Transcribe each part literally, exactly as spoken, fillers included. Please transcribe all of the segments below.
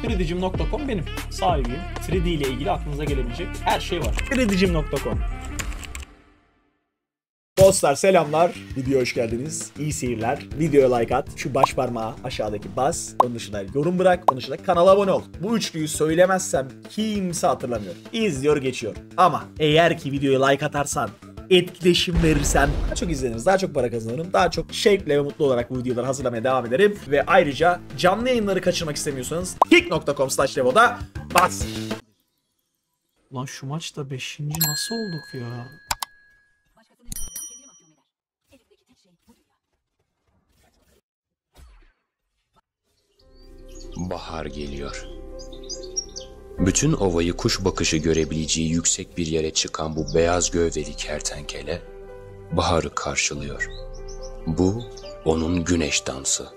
Kredicim nokta com benim. Sahibiyim. üç D ile ilgili aklınıza gelebilecek her şey var. Kredicim nokta com. Dostlar selamlar. Videoya hoş geldiniz. İyi seyirler. Videoya like at. Şu baş parmağı aşağıdaki bas. Onun dışında yorum bırak. Onun dışında kanala abone ol. Bu üçlüyü söylemezsem kimse hatırlamıyor. İzliyor geçiyor. Ama eğer ki videoya like atarsan, etkileşim verirsen daha çok izleniriz, daha çok para kazanırım, daha çok şevkle ve mutlu olarak bu videoları hazırlamaya devam ederim. Ve ayrıca canlı yayınları kaçırmak istemiyorsanız kick nokta com slash levo'da bas. Lan şu maçta beşinci nasıl olduk ya? Bahar geliyor. Bütün ovayı kuş bakışı görebileceği yüksek bir yere çıkan bu beyaz gövdeli kertenkele baharı karşılıyor. Bu onun güneş dansı.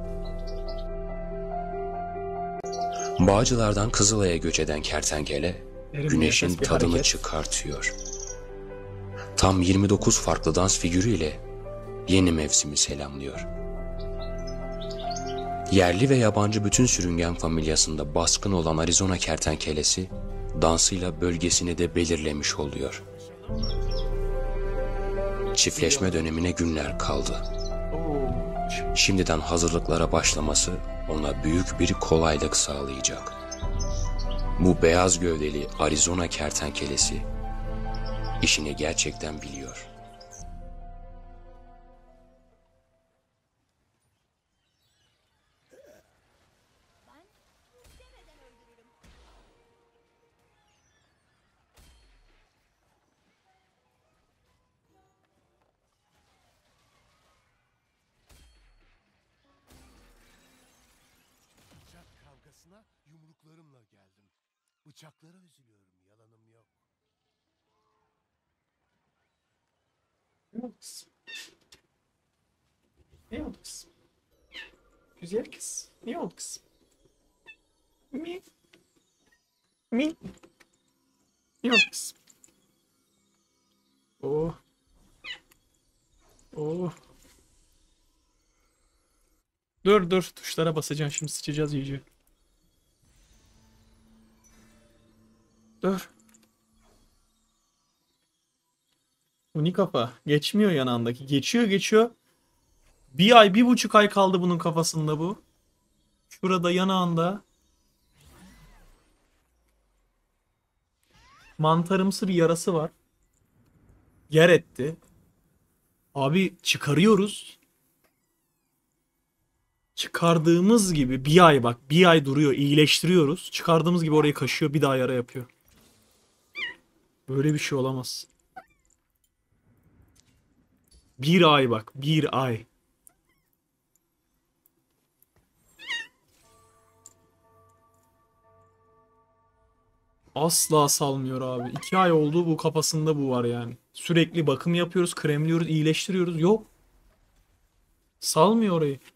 Bağcılardan Kızılay'a göç eden kertenkele Derin güneşin nefes, bir tadını hareket. çıkartıyor. Tam yirmi dokuz farklı dans figürüyle yeni mevsimi selamlıyor. Yerli ve yabancı bütün sürüngen familyasında baskın olan Arizona kertenkelesi dansıyla bölgesini de belirlemiş oluyor. Çiftleşme dönemine günler kaldı. Şimdiden hazırlıklara başlaması ona büyük bir kolaylık sağlayacak. Bu beyaz gövdeli Arizona kertenkelesi işini gerçekten biliyor. Bıçak kavgasına yumruklarımla geldim. Bıçaklara üzülüyorum, yalanım yok. Ne oldu kız? Ne oldu kız? Güzel kız. Ne oldu kız? Mi? Mi? Ne oldu kız? Oh. Oh. Dur dur tuşlara basacaksın şimdi sıçacağız iyice. Dur. Uni kafa. Geçmiyor yanağındaki. Geçiyor geçiyor. Bir ay bir buçuk ay kaldı bunun kafasında bu. Şurada yanağında. Mantarımsı bir yarası var. Yer etti. Abi çıkarıyoruz. Çıkardığımız gibi bir ay bak bir ay duruyor iyileştiriyoruz. Çıkardığımız gibi orayı kaşıyor bir daha yara yapıyor. Böyle bir şey olamaz. Bir ay bak bir ay. Asla salmıyor abi. İki ay oldu bu kafasında bu var yani. Sürekli bakım yapıyoruz, kremliyoruz, iyileştiriyoruz. Yok. Salmıyor orayı.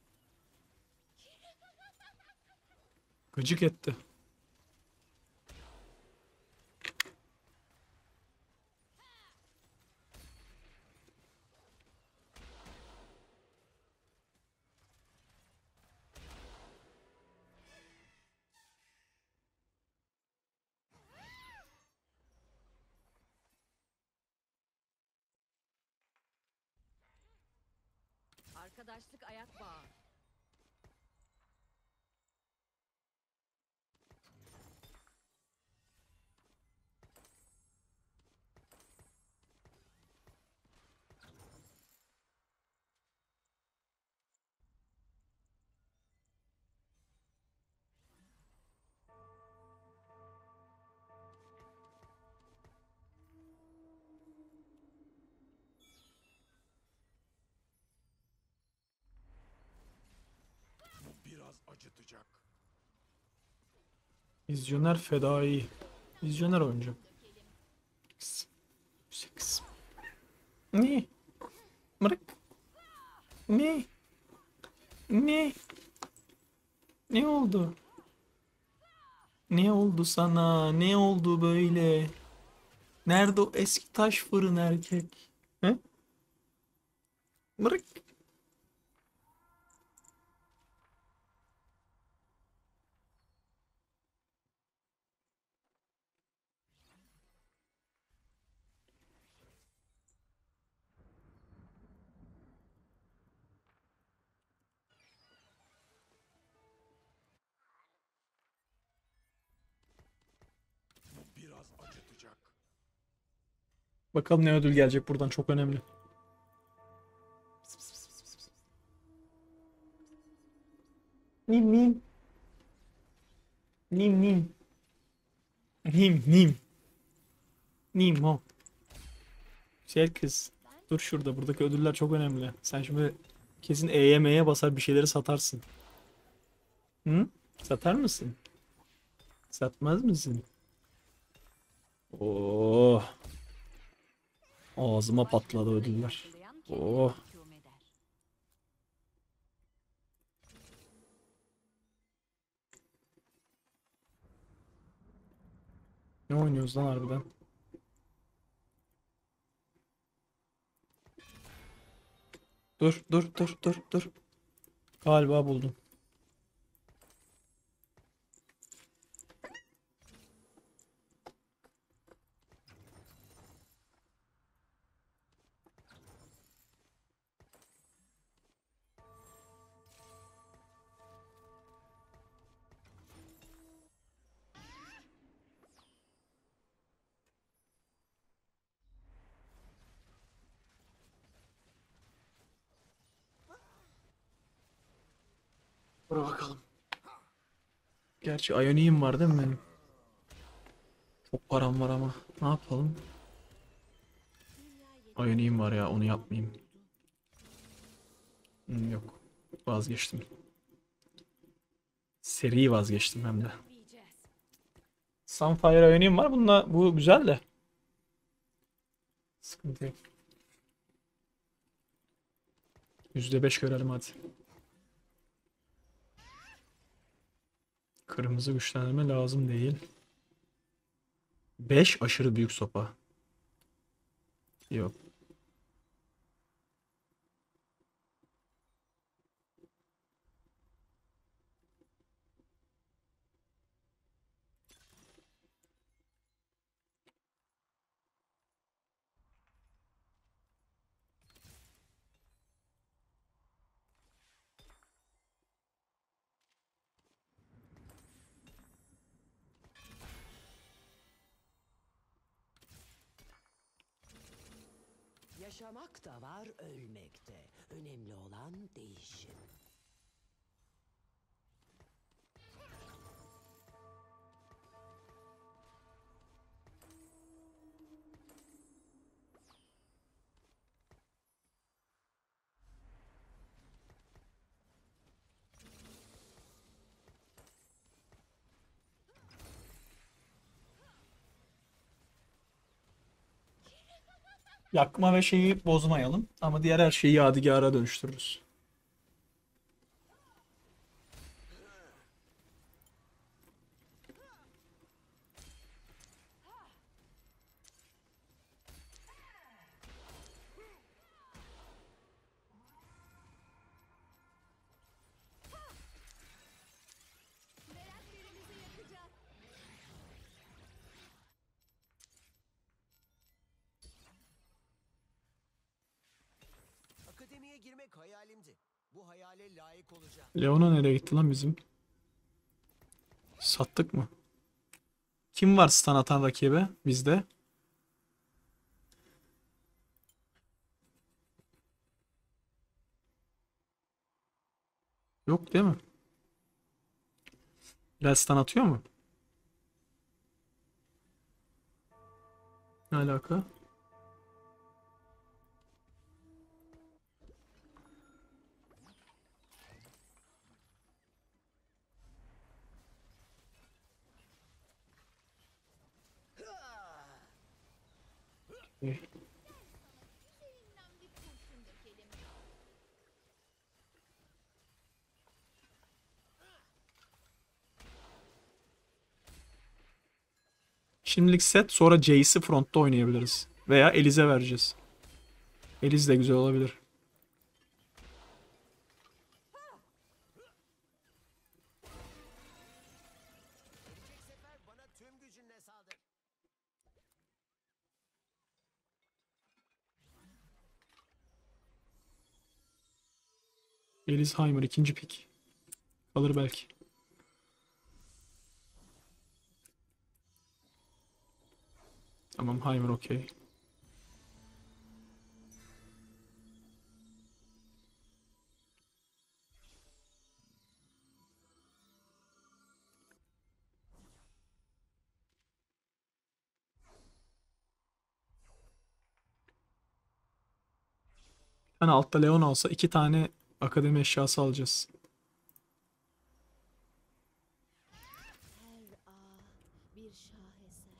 Gıcık etti. Arkadaşlık ayak bağı. Biraz acıtacak. Vizyoner fedai. Vizyoner oyuncu. Seks. Ne? Bırak. Ne? Ne? Ne oldu? Ne oldu sana? Ne oldu böyle? Nerede o eski taş fırın erkek? He? Bırak. biraz acıtacak. Bakalım ne ödül gelecek buradan, çok önemli. Nim nim. Nim nim. Nim nim. Nim o. Güzel kız. Dur şurada, buradaki ödüller çok önemli. Sen şimdi kesin E'ye M'ye basar bir şeyleri satarsın. Hı? Satar mısın? Satmaz mısın? Oo. Ağzıma patladı ödüller. Oh. Ne oynuyoruz lan harbiden? Dur dur dur dur dur. Galiba buldum. Dur bakalım. Gerçi Ioni'm var değil mi benim? Çok param var ama. Ne yapalım? Ioni'm var ya, onu yapmayayım. Hmm, yok. Vazgeçtim. Seri vazgeçtim hem de. Sunfire Ioni'm var. Bununla, bu güzel de. Sıkıntı yok. yüzde beş görelim hadi. Kırmızı güçlendirme lazım değil. beş aşırı büyük sopa. Yok. Yaşamak da var, ölmek de. Önemli olan değişim. Yakma ve şeyi bozmayalım. Ama diğer her şeyi yadigar'a dönüştürürüz. Akademiye girmek hayalimdi. Bu hayale layık olacağım. Leona nereye gitti lan bizim? Sattık mı? Kim var stun atan rakibe bizde? Yok değil mi? Bilal stun atıyor mu? Ne alaka? Eh. Şimdilik set, sonra Jace'i frontta oynayabiliriz. Veya Eliz'e vereceğiz. Eliz de güzel olabilir. Gelecek sefer bana tüm gücünle saldır. Elizheimer ikinci pick. Kalır belki. Tamam, Heimer okey. Bir tane altta Leon olsa iki tane akademi eşyası alacağız. Her ağ bir şaheser.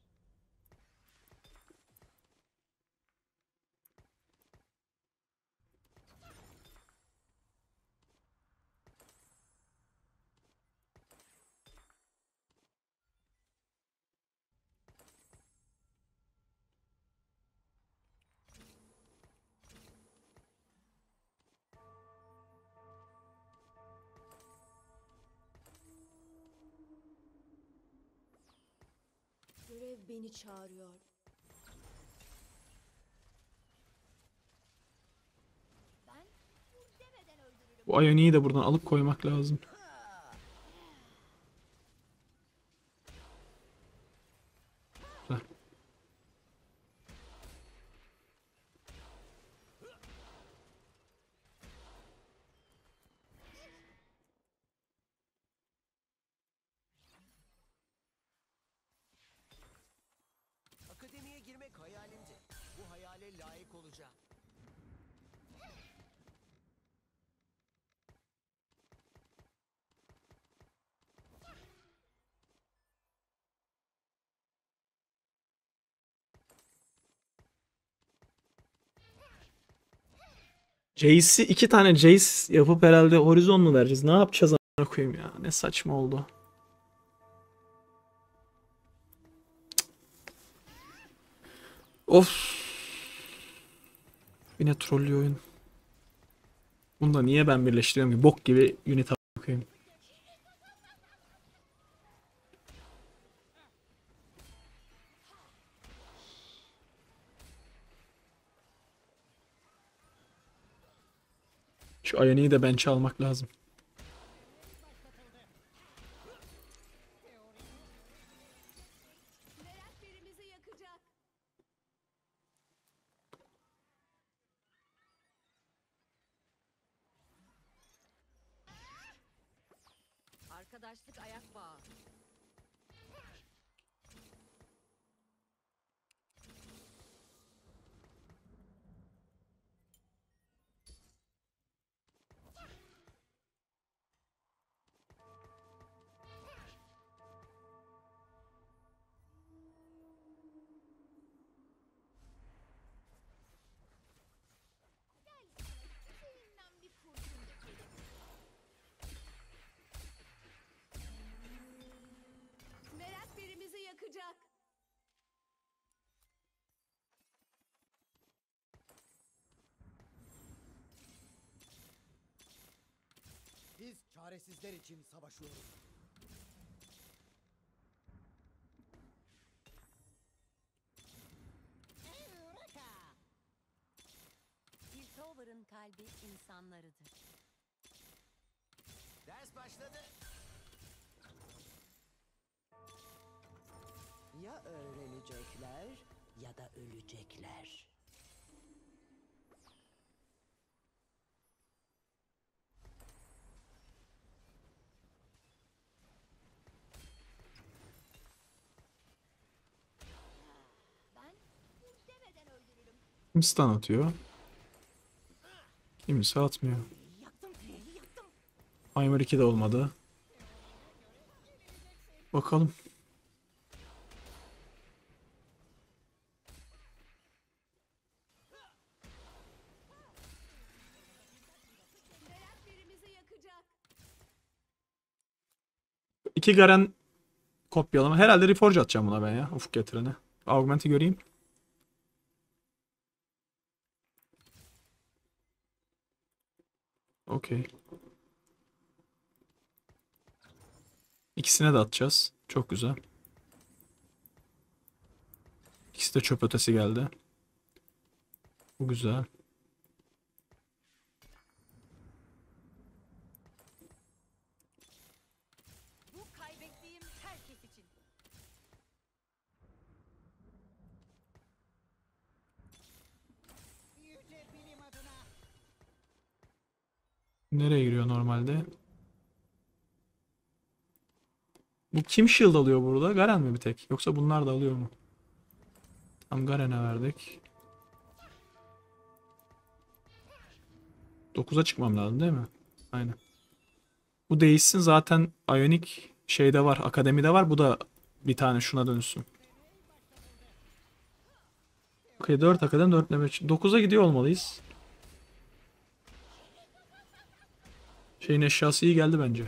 Görev beni çağırıyor. Ben bu demeden öldürürüm. Bu Ioni'yi de buradan alıp koymak lazım. Güzel. Akademiye girmek hayalimdi. Bu hayale layık olacağım. Jace'i iki tane Jace yapıp herhalde Horizon mu vereceğiz? Ne yapacağız amına koyayım ya? Ne saçma oldu. Of. Yine trollüyor oyun. Bunu da niye ben birleştiriyorum ki? Bok gibi unit amına koyayım. Şu Ioni'yi de bench'e almak lazım. Merak birimizi yakacak. Arkadaşlık ayak bağı. Seninle bir kurşun dökelim. Merak birimizi yakacak. Biz çaresizler için savaşıyoruz. Piltover'ın kalbi insanlarıdır. Ders başladı. Ya öğrenecekler ya da ölecekler. Ben bu demeden öldürürüm. Kim stun atıyor? Kimse atmıyor. Heimer iki de olmadı. Bakalım. Merak birimizi yakacak. İki Garen kopyalama. Herhalde Reforge atacağım buna ben ya. Ufuk getirene. Augment'i göreyim. Okey. İkisine de atacağız. Çok güzel. İkisi de çöp ötesi geldi. Bu güzel. Bu kaybettiğim herkes için. Nereye giriyor normalde? Bu kim shield alıyor burada? Garen mi bir tek? Yoksa bunlar da alıyor mu? Tam Garen'e verdik. dokuza çıkmam lazım değil mi? Aynen. Bu değişsin zaten Ionic şeyde var. Akademide var. Bu da bir tane şuna dönüşsün. Okey dört akademi dört level. dokuza gidiyor olmalıyız. Şeyin eşyası iyi geldi bence.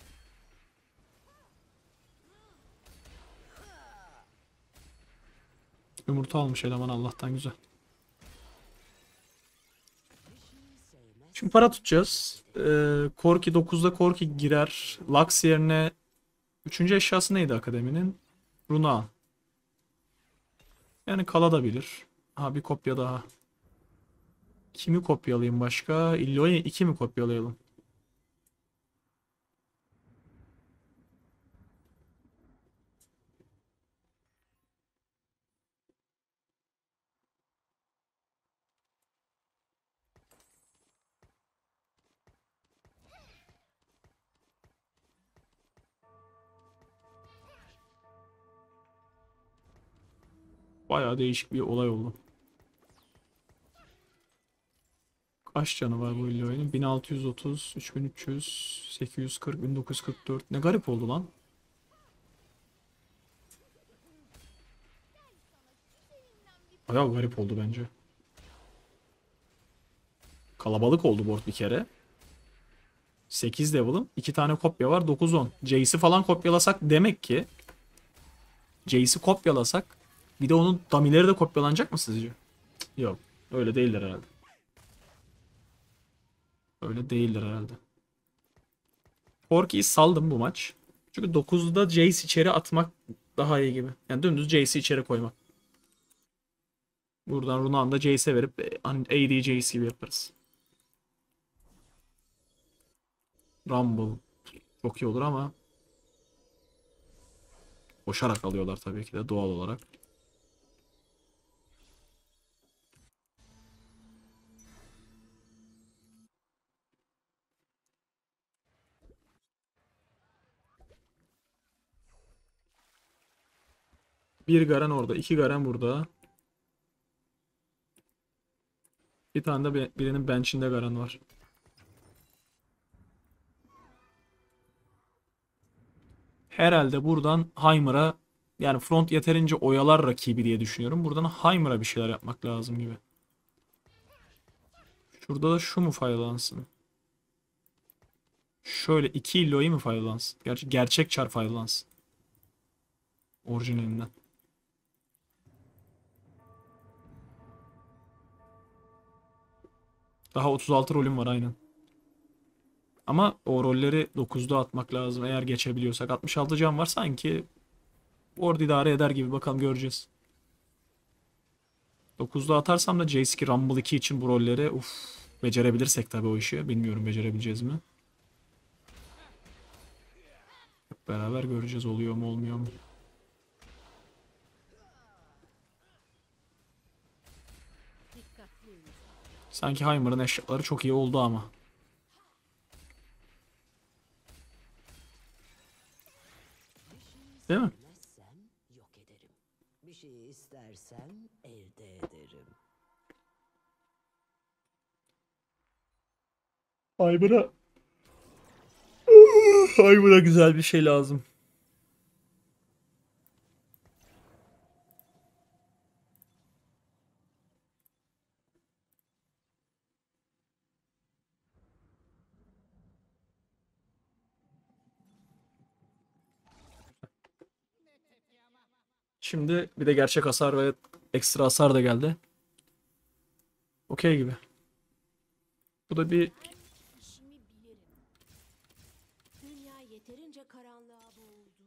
Yumurta almış eleman Allah'tan güzel. Şimdi para tutacağız. Ee, Corki dokuzda Corki girer. Lux yerine üçüncü eşyası neydi akademinin? Runa. Yani kalabilir. Ha bir kopya daha. Kimi kopyalayayım başka? Illo'yu iki mi kopyalayalım? Bayağı değişik bir olay oldu. Kaç canı var bu Illo'nun? bin altı yüz otuz, üç bin üç yüz, sekiz yüz kırk, bin dokuz yüz kırk dört. Ne garip oldu lan. Bayağı garip oldu bence. Kalabalık oldu board bir kere. sekiz level'ım. iki tane kopya var. dokuz on. Jace'i falan kopyalasak demek ki Jace'i kopyalasak bir de onun damileri de kopyalanacak mı sizce? Cık, yok. Öyle değiller herhalde. Öyle değiller herhalde. Porky'yi saldım bu maç. Çünkü dokuzda Jace içeri atmak daha iyi gibi. Yani dümdüz Jace'i içeri koymak. Buradan Runa'nı da Jace'e verip e, A D Jace gibi yaparız. Rumble çok iyi olur ama koşarak alıyorlar tabii ki de doğal olarak. Bir Garen orada, iki Garen burada. Bir tane de be- birinin bench'inde Garen var. Herhalde buradan Heimer'a yani front yeterince oyalar rakibi diye düşünüyorum. Buradan Heimer'a bir şeyler yapmak lazım gibi. Şurada da şu mu faydalansın? Şöyle iki illoyu mu faydalansın? Gerçi gerçek çar faydalansın. Orijinalinden. Daha otuz altı rolüm var aynen. Ama o rolleri dokuzda atmak lazım eğer geçebiliyorsak. altmış altı can var sanki. Orada idare eder gibi bakalım göreceğiz. dokuzda atarsam da J S iki Rumble iki için bu rolleri uf, becerebilirsek tabii o işi. Bilmiyorum becerebileceğiz mi? Hep beraber göreceğiz oluyor mu olmuyor mu. Sanki Heimer'ın eşyaları çok iyi oldu ama. Değil mi? İstemezsem yok ederim. Bir şey istersem elde ederim. Heimer'a Heimer'a güzel bir şey lazım. Şimdi bir de gerçek hasar ve ekstra hasar da geldi. Okey gibi. Bu da bir İşimi bilirim. Dünya yeterince karanlığa boğuldu.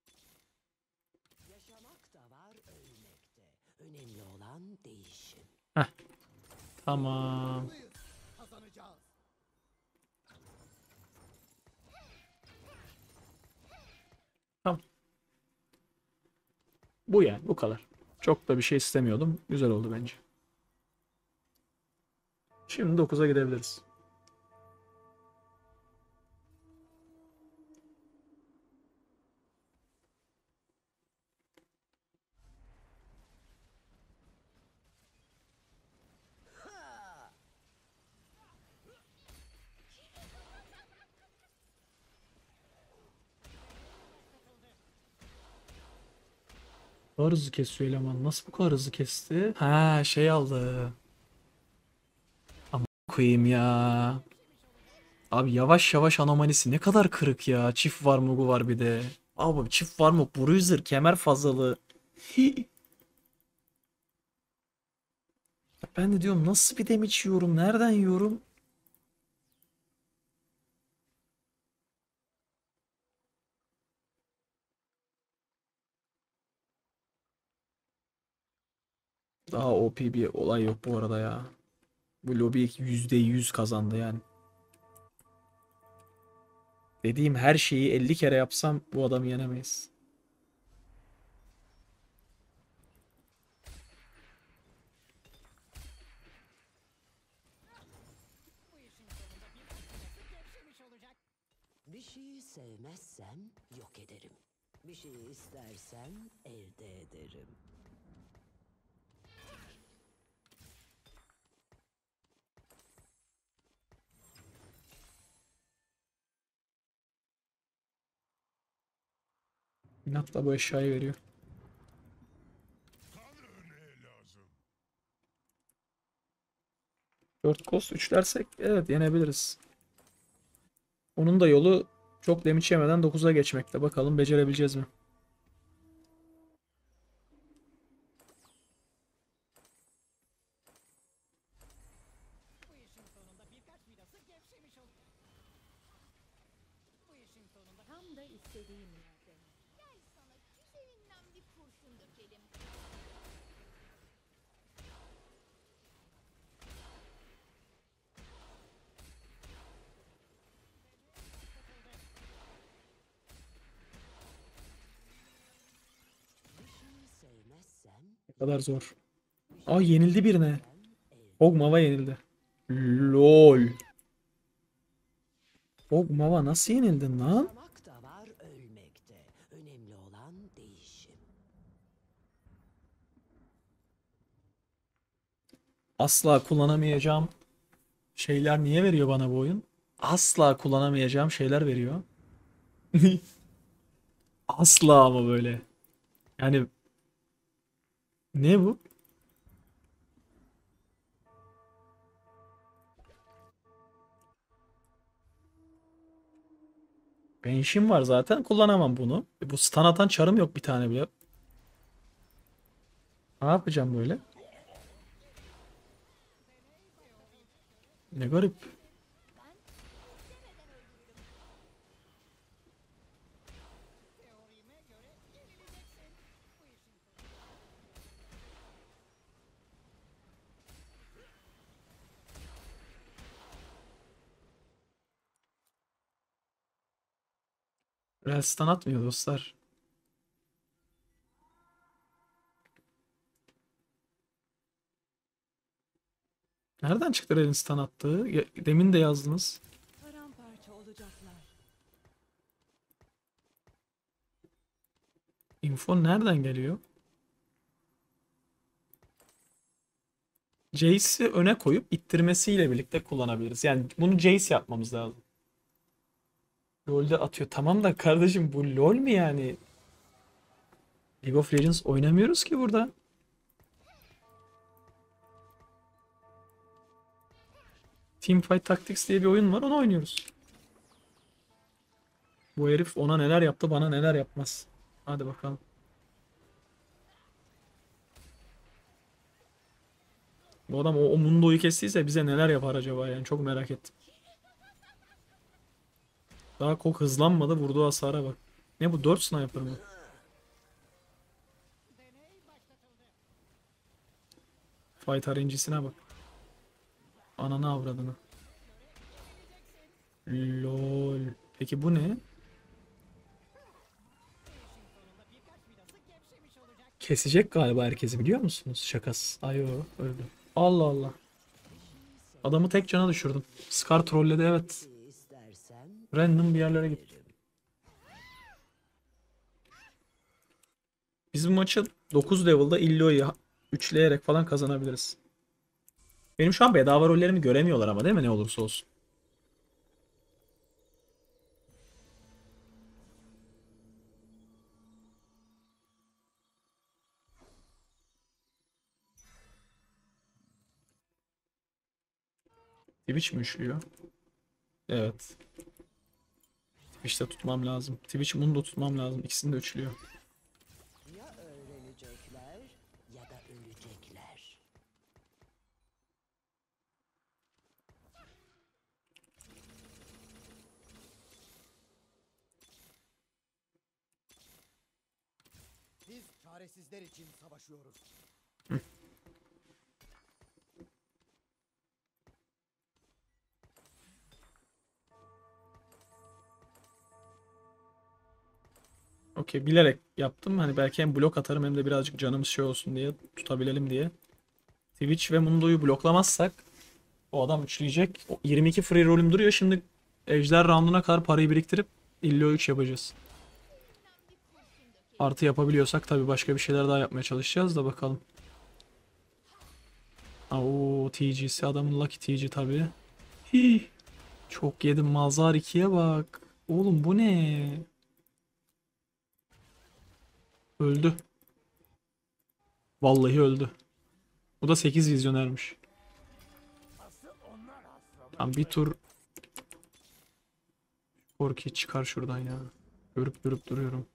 Yaşamak da var, ölmek de. Önemli olan değişim. tamam. Kazanacağız. Tamam. Bu yani bu kadar. Çok da bir şey istemiyordum. Güzel oldu bence. Şimdi dokuza gidebiliriz. Bu kadar hızlı kesiyor eleman. Nasıl bu kadar hızlı kesti? Ha şey aldı. Ama koyayım ya. Abi yavaş yavaş anomalisi ne kadar kırık ya. Çift varmogu var bir de. Abi çift varmog, bruiser, kemer fazlalığı. Hi. Ben de diyorum nasıl bir damage yiyorum? Nereden yiyorum? Daha O P bir olay yok bu arada ya. Bu lobi yüzde yüz kazandı yani. Dediğim her şeyi elli kere yapsam bu adamı yenemeyiz. Bir şeyi sevmezsem yok ederim. Bir şeyi istersem elde ederim. İnatla bu eşyayı veriyor. dört cost üçlersek evet yenebiliriz. Onun da yolu çok damage yemeden dokuza geçmekte. Bakalım becerebileceğiz mi? Tam da istediğim yerde. Gel sana güzelinden bir kurşun dökelim. Bir şeyi sevmezsem Ne kadar zor. Aa yenildi birine. Ogmava yenildi. LOL. Ogmava nasıl yenildin lan? yaşamak da var ölmekte. Önemli olan değişim. Asla kullanamayacağım şeyler niye veriyor bana bu oyun? Asla kullanamayacağım şeyler veriyor. Asla ama böyle. Yani ne bu? Ben işim var zaten kullanamam bunu. E, bu stun atan çarım yok bir tane bile. Ne yapacağım böyle? Ne garip. Rel stun atmıyor dostlar. Nereden çıktı Rel'in stun attığı? Ya- Demin de yazdınız. Paramparça olacaklar. Info nereden geliyor? Jace'i öne koyup ittirmesiyle birlikte kullanabiliriz. Yani bunu Jace yapmamız lazım. LoL'de atıyor. Tamam da kardeşim bu LoL mi yani? League of Legends oynamıyoruz ki burada. Teamfight Tactics diye bir oyun var, onu oynuyoruz. Bu herif ona neler yaptı, bana neler yapmaz. Hadi bakalım. Bu adam o, o Mundo'yu kestiyse bize neler yapar acaba yani çok merak ettim. Daha kok hızlanmadı, vurduğu hasara bak. Ne bu, dört sniper mı? Fight R N G'sine bak. Ananı avradını. Lol. Peki bu ne? Kesecek galiba herkesi, biliyor musunuz? Şakası. Ayo öldü. Allah Allah. Adamı tek cana düşürdüm. Scar trolledi evet. Bir şey istersem Random bir yerlere gitti. Biz bu maçı dokuz level'da Illo'yu üçleyerek falan kazanabiliriz. Benim şu an bedava rollerimi göremiyorlar ama değil mi, ne olursa olsun. Twitch mi üçlüyor? Evet. Twitch'te tutmam lazım. Twitch Mundo tutmam lazım. İkisini de üçlüyor. Ya öğrenecekler ya da ölecekler. Biz çaresizler için savaşıyoruz. Okey, bilerek yaptım. Hani belki hem blok atarım hem de birazcık canımız şey olsun diye, tutabilelim diye. Twitch ve Mundo'yu bloklamazsak o adam üçleyecek. O yirmi iki free roll'üm duruyor. Şimdi Ejder rounduna kadar parayı biriktirip illo üç yapacağız. Artı yapabiliyorsak tabii başka bir şeyler daha yapmaya çalışacağız da bakalım. Oo, T G'si adamın Lucky T G tabii. Hii, çok yedim. Mazhar ikiye bak. Oğlum bu ne? Öldü. Vallahi öldü. Bu da sekiz vizyonermiş. Tamam, bir tur Korki çıkar şuradan ya. Görüp görüp duruyorum.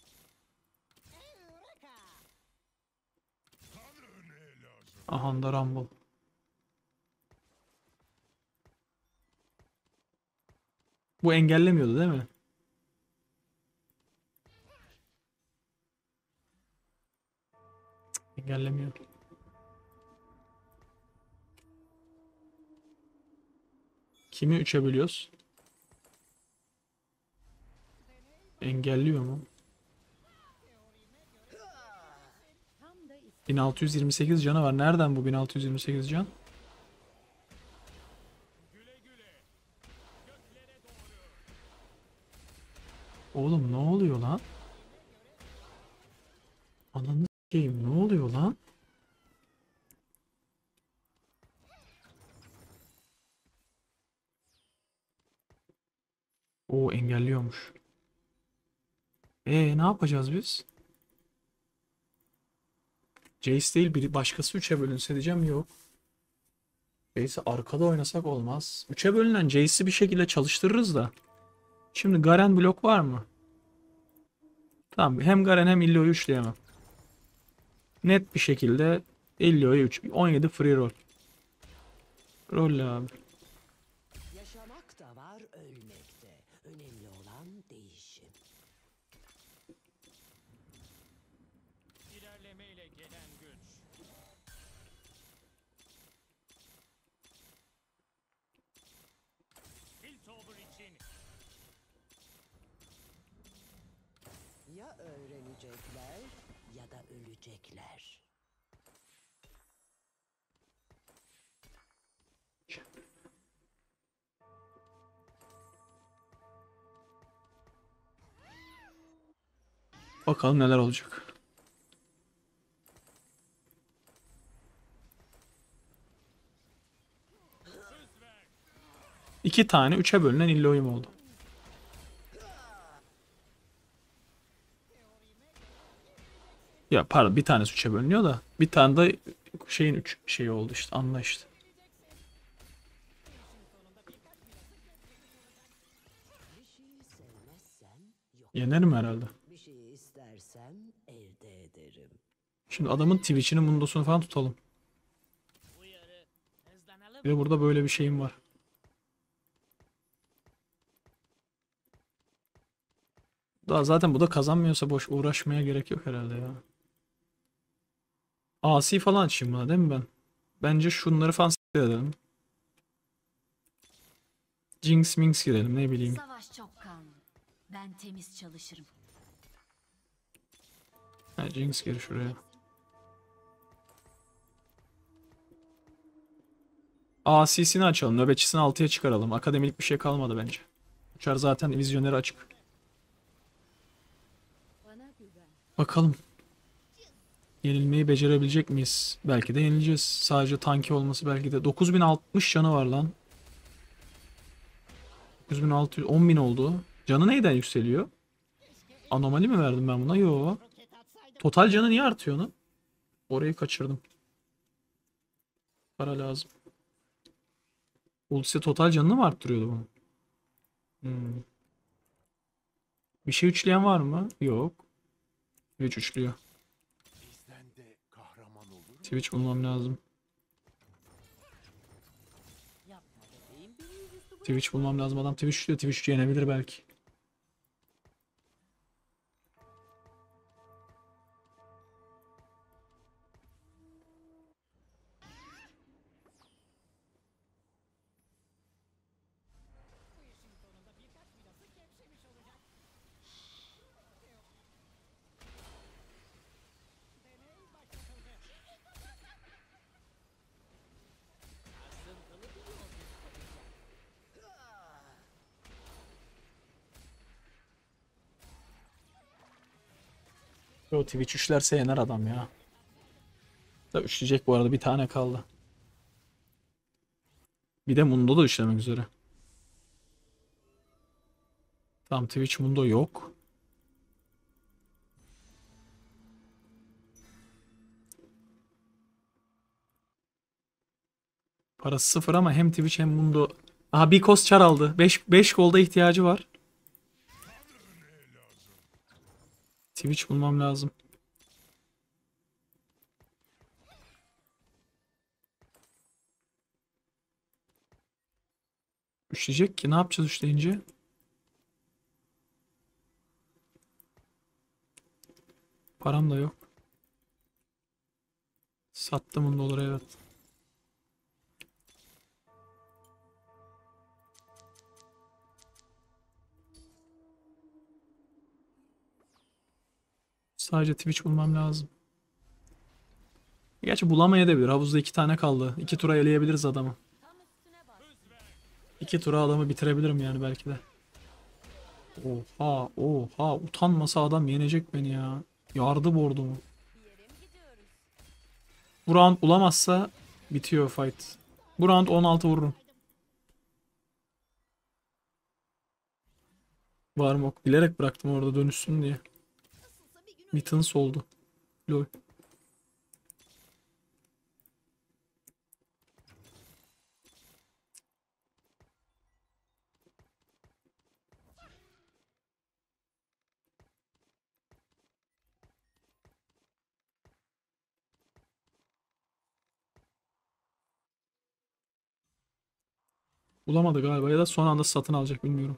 Aha da Rumble. Bu engellemiyordu değil mi? Cık, engellemiyor. Kimi üçe bölüyoruz? Engelliyor mu? bin altı yüz yirmi sekiz canı var. Nereden bu bin altı yüz yirmi sekiz can? Oğlum ne oluyor lan? Ananı s**eyim, ne oluyor lan? O engelliyormuş. E ne yapacağız biz? Jace değil, biri başkası üçe bölünse diyeceğim, yok. Jace'i arkada oynasak olmaz. üçe bölünen Jace'i bir şekilde çalıştırırız da. Şimdi Garen blok var mı? Tamam, hem Garen hem Illio'yu üçleyemem. Net bir şekilde Illio'yu üç. on yedi free roll. Roll abi. Yaşamak da var, ölmek de. Önemli olan değişim. İlerlemeyle gelen güç. Piltover için Ya öğrenecekler ya da ölecekler. Bakalım neler olacak. İki tane üçe bölünen Illio'yum oldu. Ya pardon, bir tanesi üçe bölünüyor da bir tane de şeyin üç şeyi oldu işte, anla işte. Bir şeyi sevmezsen yok. Yenerim herhalde. Bir şeyi istersen elde ederim. Şimdi adamın Twitch'ini, Mundo'sunu falan tutalım. uyarı. Hızlanalım. Bir de burada böyle bir şeyim var. Daha zaten bu da kazanmıyorsa boş uğraşmaya gerek yok herhalde ya. Asi falan açayım buna değil mi ben? Bence şunları falan s**t edelim. Jinx Minx girelim, ne bileyim. Savaş çok kanlı. Ben temiz çalışırım. Ha, Jinx gir şuraya. Asi'sini açalım. Nöbetçisini altıya çıkaralım. Akademilik bir şey kalmadı bence. Uçar zaten vizyoneri açık. Bana güven. Bakalım. Yenilmeyi becerebilecek miyiz? Belki de yenileceğiz. Sadece tanki olması belki de. dokuz bin altmış canı var lan. dokuz bin altı yüz, on bin oldu. Canı neyden yükseliyor? Anomali mi verdim ben buna? Yo. Total canı niye artıyor onun? Orayı kaçırdım. Para lazım. Ultisi total canını mı arttırıyordu bunu? Hmm. Bir şey üçleyen var mı? Yok. Twitch üçlüyor. Bizden de kahraman olur mu? Twitch bulmam lazım. Twitch bulmam lazım. Adam Twitch üçlüyor. Twitch yenebilir belki. Yo, Twitch üçlerse yener adam ya. Da üçleyecek bu arada, bir tane kaldı. Bir de Mundo da üçlemek üzere. Tamam, Twitch Mundo yok. Parası sıfır ama hem Twitch hem Mundo. Aha, bir kos çar aldı. beş beş golda ihtiyacı var. Twitch bulmam lazım. Üçleyecek ki, ne yapacağız üçleyince? Param da yok. Sattım bunu, olur evet. Sadece Twitch bulmam lazım. Gerçi bulamayabilir. Havuzda iki tane kaldı. İki tura eleyebiliriz adamı. İki tura adamı bitirebilirim yani belki de. Oha oha, utanmasa adam yenecek beni ya. Yardı bordumu. Bu round bulamazsa bitiyor fight. Bu round on altı vururum. Var mı ok? Bilerek bıraktım orada dönüşsün diye. Mittens oldu. Lol. Bulamadı galiba ya da son anda satın alacak, bilmiyorum.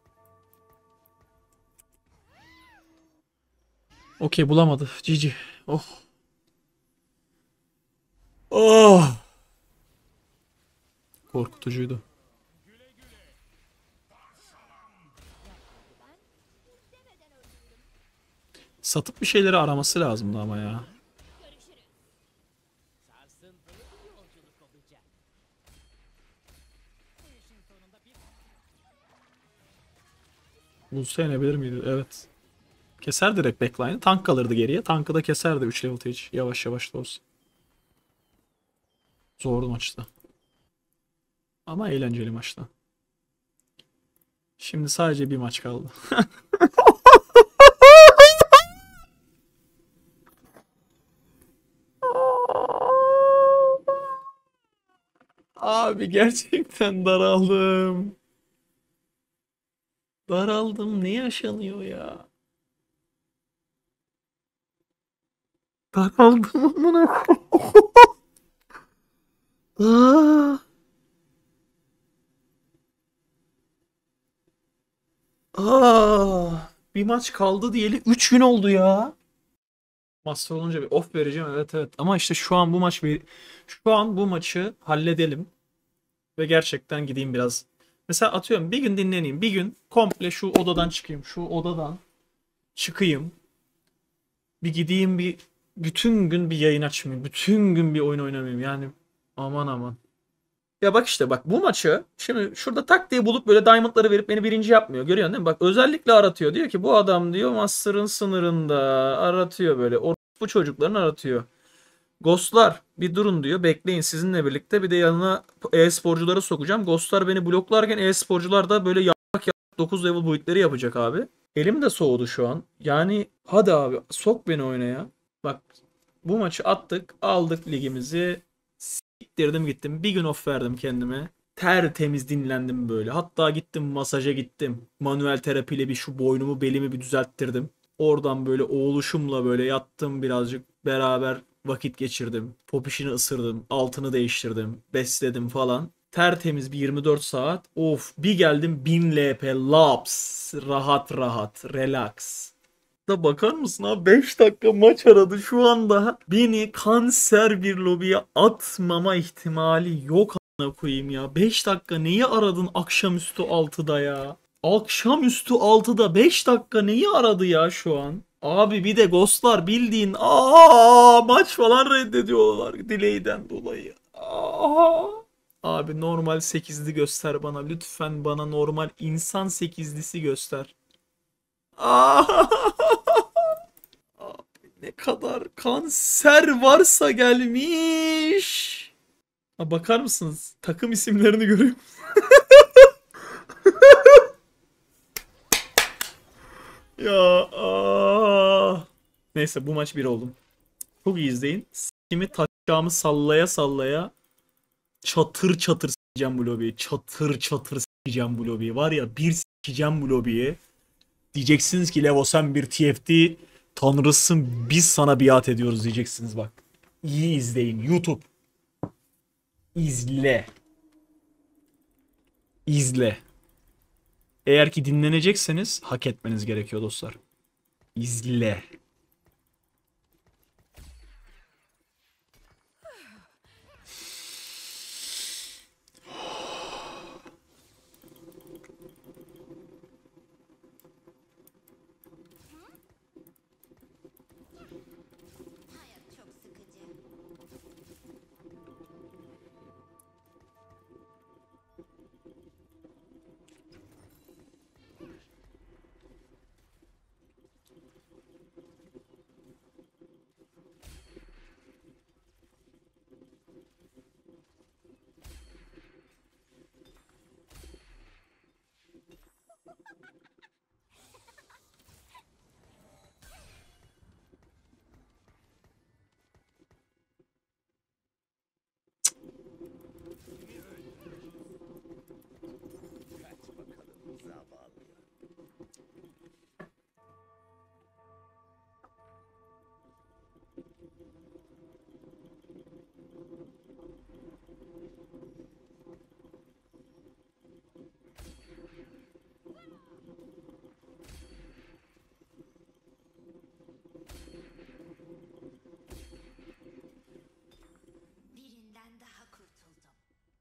Okey, bulamadı. G G. Oh. Oh. Korkutucuydu. Satıp bir şeyleri araması lazımdı ama ya. Sarsıntılı bir yolculuk olacak. Bu işin sonunda bir Bulsa yenebilir miydi? Evet. Keser direkt backline'ı. Tank kalırdı geriye. Tankı da keserdi üç level Twitch. Yavaş yavaş da olsa. Zordu maçta. Ama eğlenceli maçta. Şimdi sadece bir maç kaldı. Abi gerçekten daraldım. Daraldım. Ne yaşanıyor ya? Daraldım amına. Aa. Aa. Bir maç kaldı diyeli üç gün oldu ya. Master olunca bir off vereceğim, evet evet. Ama işte şu an bu maç bir şu an bu maçı halledelim ve gerçekten gideyim biraz. Mesela atıyorum, bir gün dinleneyim. Bir gün komple şu odadan çıkayım. Şu odadan çıkayım. Bir gideyim, bir bütün gün bir yayın açmayayım. Bütün gün bir oyun oynamayayım. Yani aman aman. Ya bak işte, bak bu maçı şimdi şurada tak diye bulup böyle diamondları verip beni birinci yapmıyor. Görüyorsun değil mi? Bak özellikle aratıyor. Diyor ki bu adam diyor Master'ın sınırında aratıyor böyle. O bu çocukların aratıyor. Ghostlar bir durun diyor. Bekleyin sizinle birlikte. Bir de yanına e-sporcuları sokacağım. Ghostlar beni bloklarken e-sporcular da böyle yak yak dokuz level build'leri yapacak abi. Elim de soğudu şu an. Yani hadi abi sok beni oyuna ya. Bak bu maçı attık. Aldık ligimizi. Siktirdim gittim. Bir gün off verdim kendime. Tertemiz dinlendim böyle. Hatta gittim masaja gittim. Manuel terapiyle bir şu boynumu belimi bir düzelttirdim. Oradan böyle oğluşumla böyle yattım birazcık. Beraber vakit geçirdim. Popişini ısırdım. Altını değiştirdim. Besledim falan. Tertemiz bir yirmi dört saat. Of bir geldim bin L P laps. Rahat rahat. Relax. Da bakar mısın abi beş dakika maç aradı şu anda beni kanser bir lobiye atmama ihtimali yok a**ına koyayım ya. beş dakika neyi aradın akşamüstü altıda ya? Akşamüstü altıda beş dakika neyi aradı ya şu an? Abi bir de ghostlar bildiğin aa maç falan reddediyorlar delay'den dolayı. Aa. Abi normal sekizli göster bana lütfen bana normal insan sekizlisi göster. Aa. Ne kadar kanser varsa gelmiş. Ha, bakar mısınız? Takım isimlerini görüyor musunuz? Ya aa. Neyse bu maç bir oldum. Çok iyi izleyin. Kimi taşacağımı sallaya sallaya çatır çatır s**eceğim bu lobiyi. Çatır çatır s**eceğim bu lobiyi. Var ya bir s**eceğim bu lobiyi. Diyeceksiniz ki Levo sen bir T F T tanrısın biz sana biat ediyoruz diyeceksiniz bak. İyi izleyin YouTube. İzle. İzle. Eğer ki dinlenecekseniz hak etmeniz gerekiyor dostlar. İzle. Hayat çok sıkıcı. Birinden daha kurtuldum.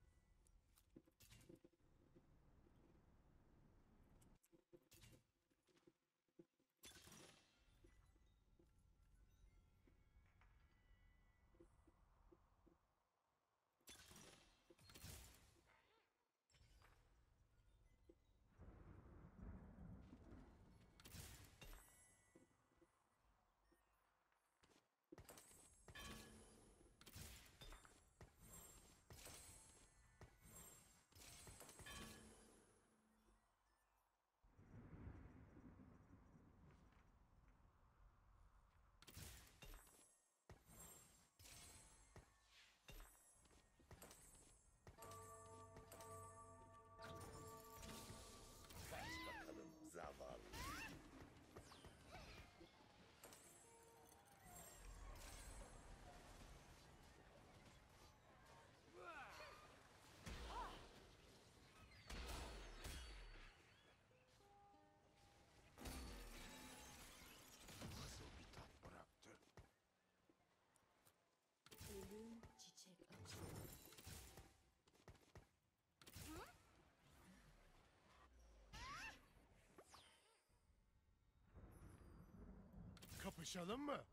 Kapışalım mı?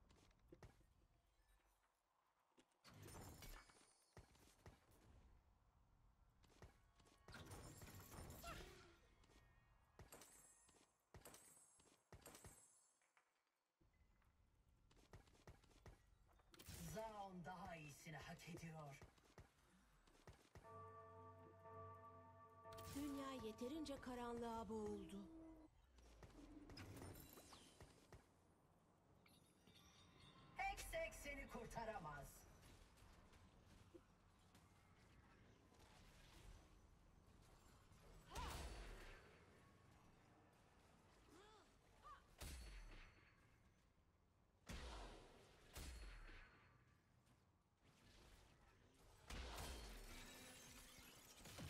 Zaun daha iyisini hak ediyor. Dünya yeterince karanlığa boğuldu. Heksek seni kurtaramaz.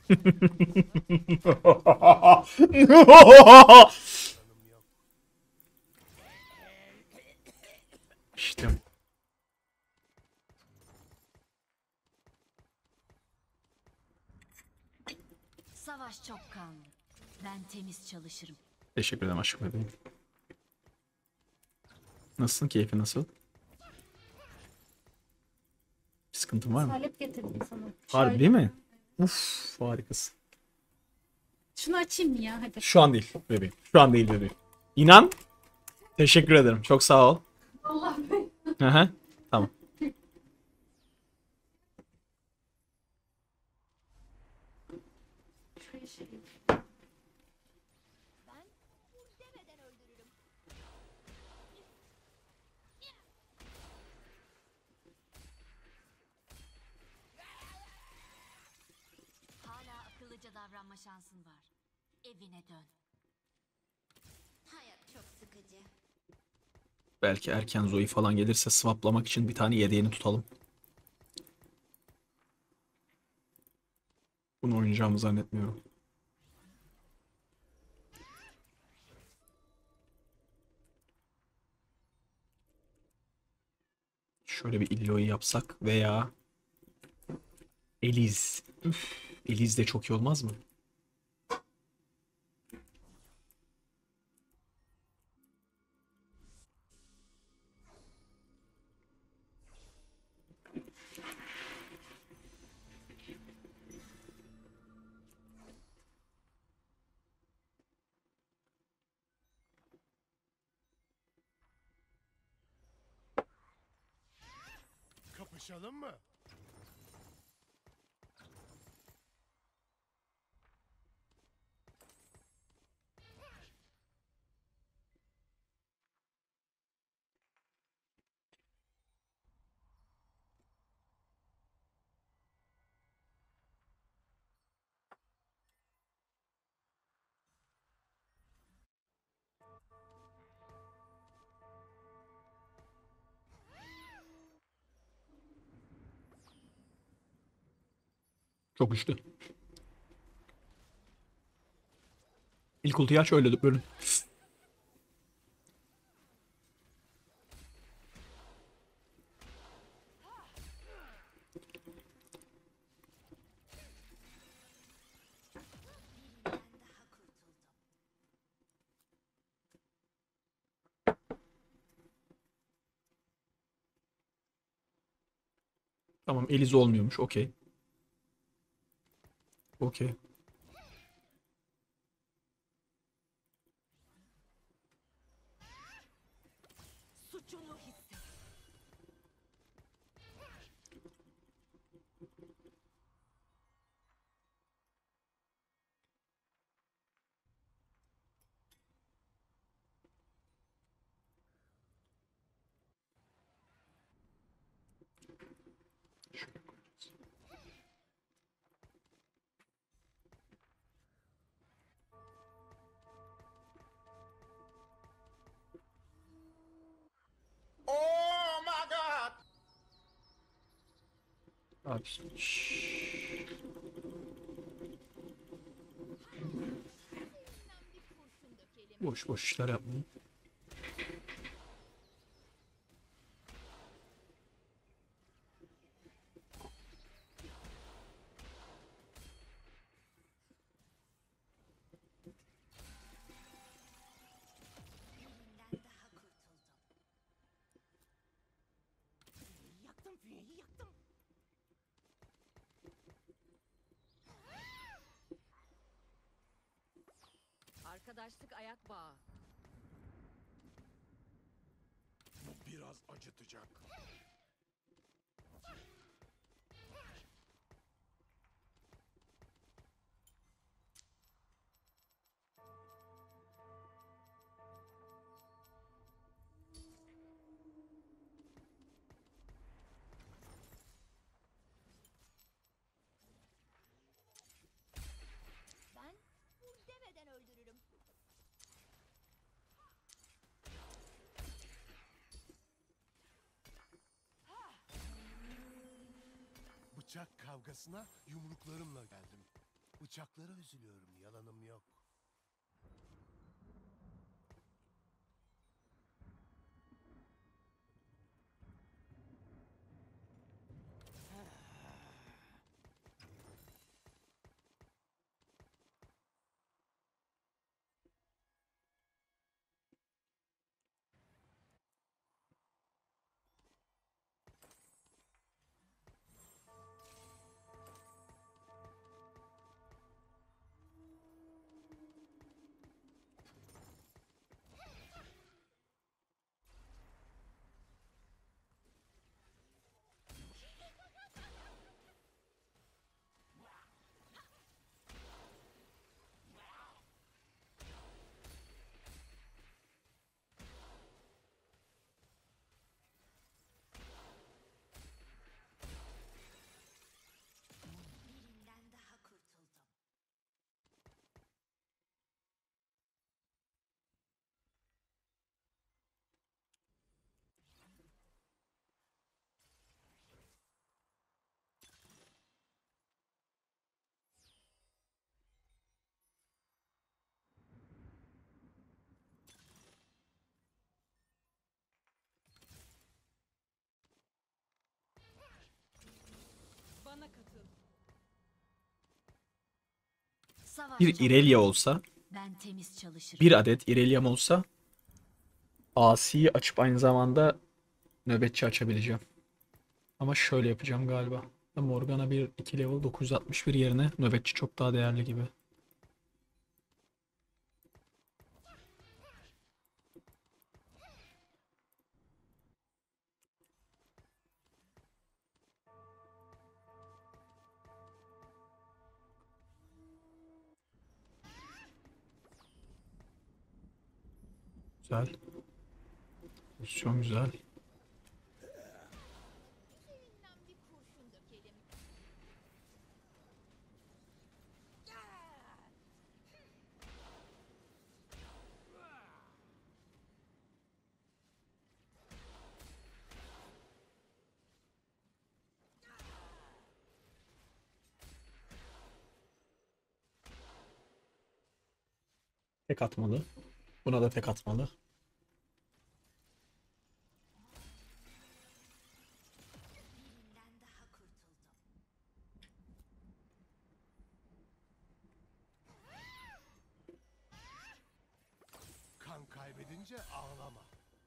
İşte. Savaş çok kanlı. Ben temiz çalışırım. Teşekkür ederim aşkım bebeğim. Nasılsın? Keyfi nasıl? Bir sıkıntın var mı? Salep getirdim sana. Harbi Şöyle. değil mi? Uf, harikasın. Şunu açayım mı ya? Hadi. Şu an değil bebeğim. Şu an değil bebeğim. İnan. Teşekkür ederim. Çok sağ ol. Allah be. Hı hı. Tamam. Şuraya şey. Ben vur demeden öldürürüm. Hala akıllıca davranma şansın var. Evine dön. Hayat çok sıkıcı. Belki erken Zoe falan gelirse swaplamak için bir tane yedeğini tutalım. Bunu oynayacağımı zannetmiyorum. Şöyle bir Illo'yu yapsak veya Eliz. Üf, Eliz de çok iyi olmaz mı? Kapışalım mı? Çok güçlü. İlk ultiyi aç öyle bölün. Tamam, Eliz olmuyormuş. Okey. Okey. Suçunu hisset. Abi. şşş. Boş boş işler yapmayın. Yaktım füyeyi yaktım. Arkadaşlık ayak bağı. Biraz acıtacak. Ben vur demeden öldürürüm. Bıçak kavgasına yumruklarımla geldim. Bıçaklara üzülüyorum, yalanım yok. Birinden daha kurtuldum. Bana katıl. Savaş Bir çok- İrelia olsa, Ben temiz çalışırım. bir adet İrelia'm olsa Asi'yi açıp aynı zamanda nöbetçi açabileceğim. Ama şöyle yapacağım galiba. Morgana bir iki level dokuz yüz altmış bir yerine nöbetçi çok daha değerli gibi. Güzel. Pozisyon güzel. Üzerinden bir kurşun dökelim. Tek atmalı. Buna da tek atmalı. Birinden daha kurtuldum. Kan kaybedince ağlama.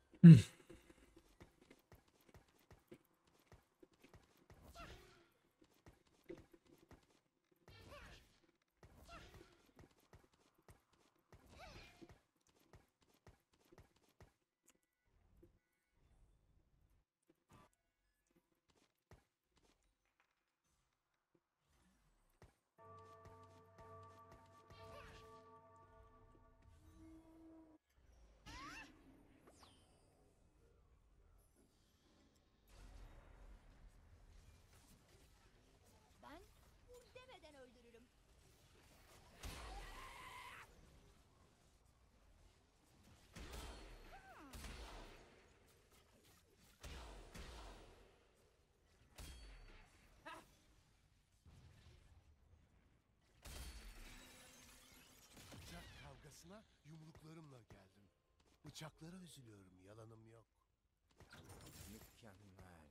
Ben vur demeden öldürürüm. Bıçak kavgasına yumruklarımla geldim. Bıçaklara üzülüyorum, yalanım yok. Mükemmel.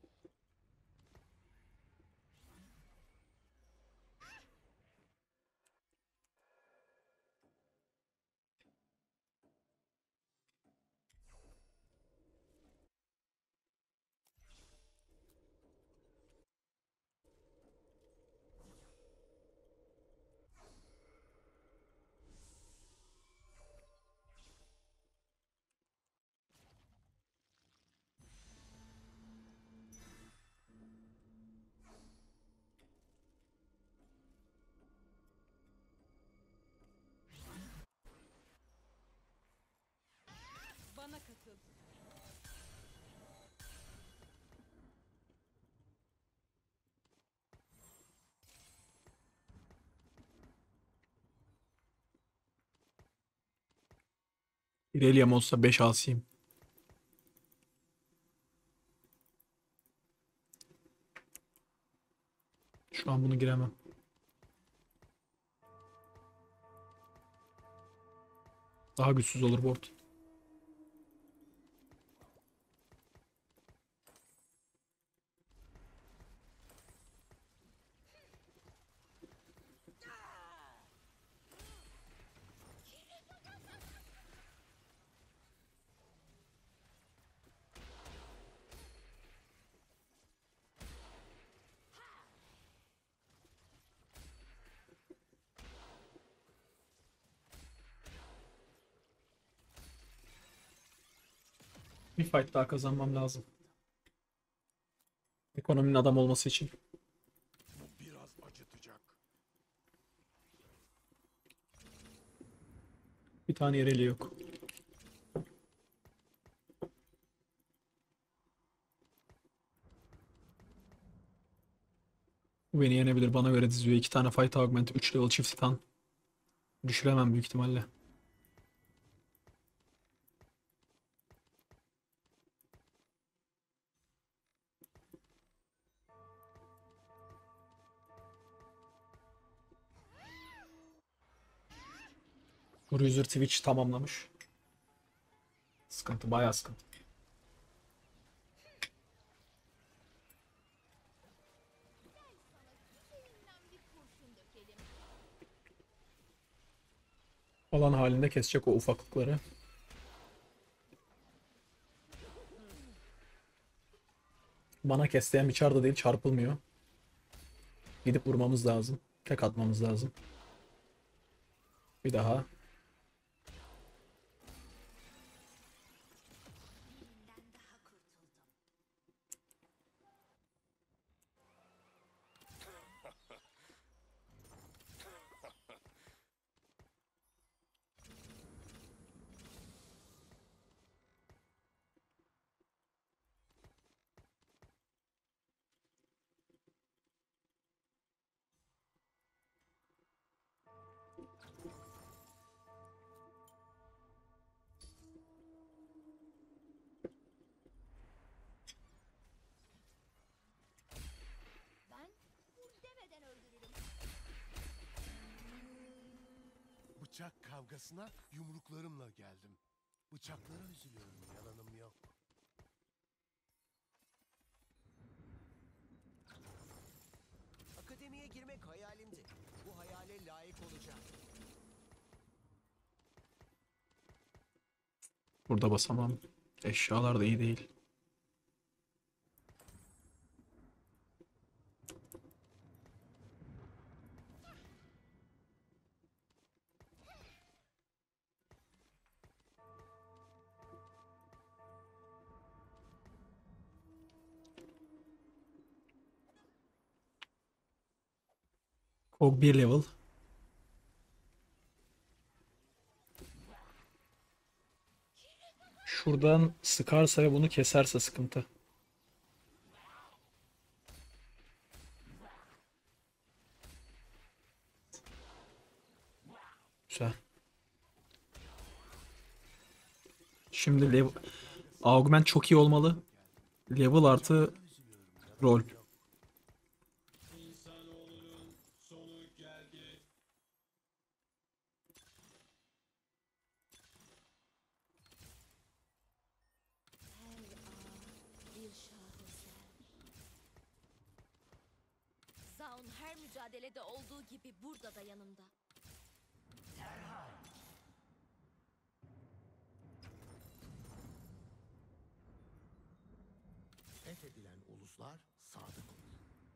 Bana katıl. İrelia'm olsa beş Asi'yim. Şu an bunu giremem. Daha güçsüz olur board. Bir fight daha kazanmam lazım. Ekonominin adam olması için. Bu biraz acıtacak. Bir tane yereli yok. Bu beni yenebilir. Bana göre diziyor. İki tane fight augment. Üç level çift titan. Düşüremem büyük ihtimalle. Bruiser Twitch tamamlamış. Sıkıntı, bayağı sıkıntı. Alan halinde kesecek o ufaklıkları. Bana kesteyen bir çar da değil, çarpılmıyor. Gidip vurmamız lazım. Tek atmamız lazım. Bir daha. Ben vur demeden öldürürüm. Bıçak kavgasına yumruklarımla geldim. Bıçaklara üzülüyorum, yalanım yok. Akademiye girmek hayalimdi. Bu hayale layık olacağım. Burada basamam. Eşyalar da iyi değil. Kog bir level. Şuradan sıkarsa ve bunu keserse sıkıntı. Güzel. Şimdi level augment çok iyi olmalı. Level artı rol. Zaun her mücadelede olduğu gibi burada da yanımda. Fethedilen uluslar sadık olur.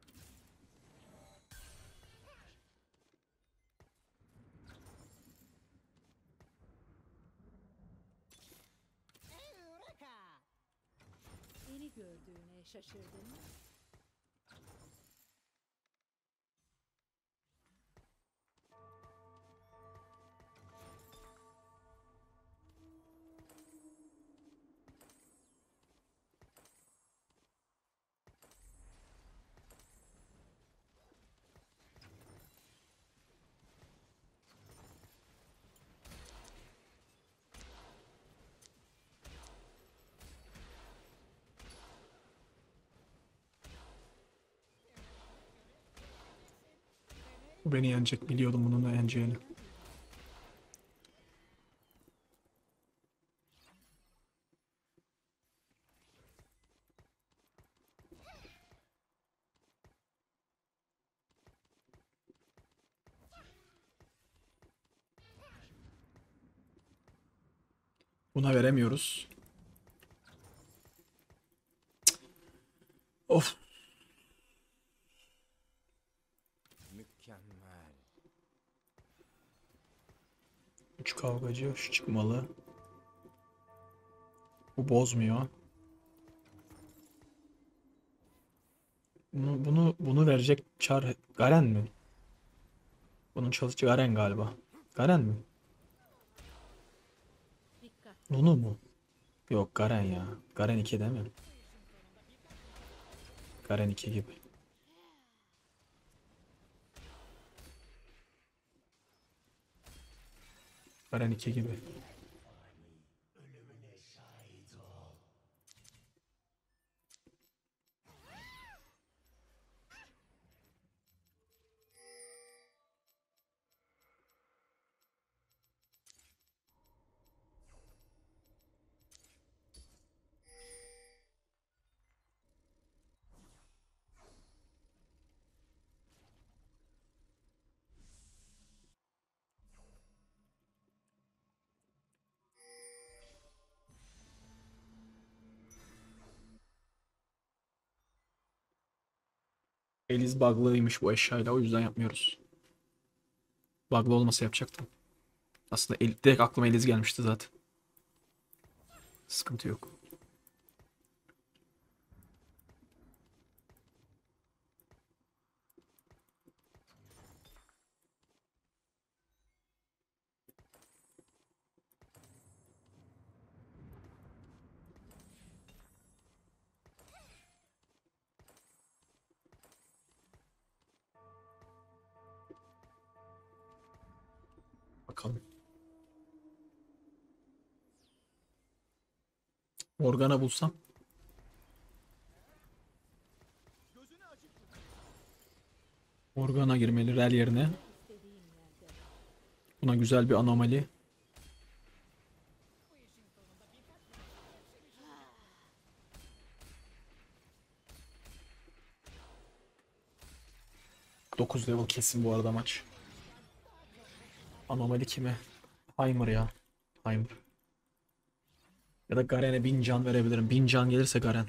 Beni gördüğüne şaşırdın mı? Bu beni yenecek. Biliyordum bunun da yeneceğini. Buna veremiyoruz. Cık. Of. Mükemmel. Üç kavgacı şu çıkmalı. Bu bozmuyor. Bunu bunu bunu verecek çar Garen mi? Bunun çalışıcı Garen galiba. Garen mi? Dikkat. Nunu mu? Yok Garen ya. Garen iki değil mi? Garen iki gibi. Garen iki gibi. Eliz bug'lıymış bu eşyayla, o yüzden yapmıyoruz. Bug'lı olmasa yapacaktım. Aslında el, direkt aklıma Eliz gelmişti zaten. Sıkıntı yok. Bakalım. Morgana bulsam. Morgana girmeli rel yerine. Buna güzel bir anomali. dokuz level kesin bu arada maç. Anomali kime? Heimer ya. Heimer. Ya da Garen'e bin can verebilirim. bin can gelirse Garen.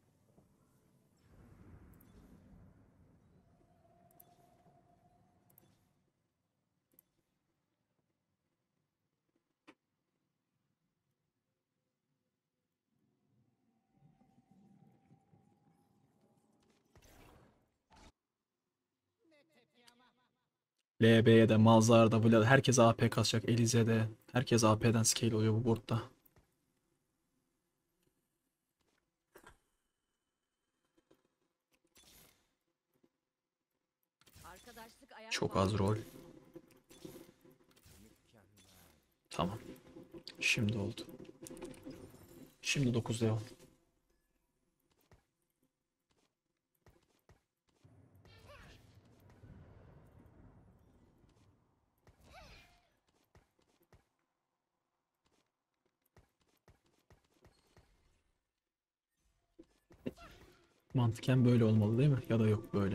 L B'ye de, Malzar'da, Vlad, herkes A P kasacak. Elize'de. Herkes A P'den scale oluyor bu boardda. Arkadaşlık ayak Çok az rol. Tamam. Şimdi oldu. Şimdi dokuz level. Mantıken böyle olmalı değil mi? Ya da yok böyle.